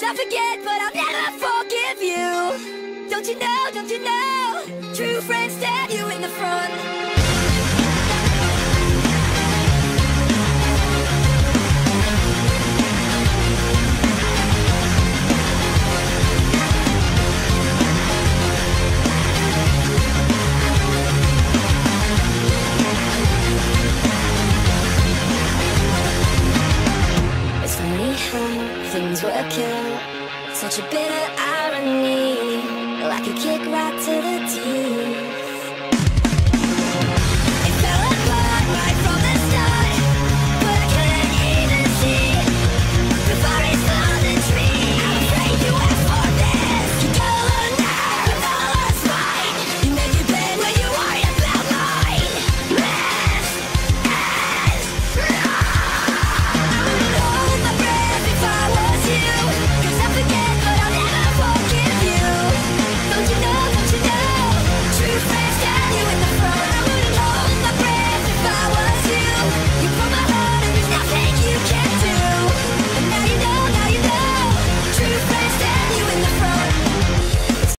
I'll forget, but I'll never forgive you. Don't you know, true friends stab you in the front. Things work out, such a bitter irony, like a kick right to the teeth.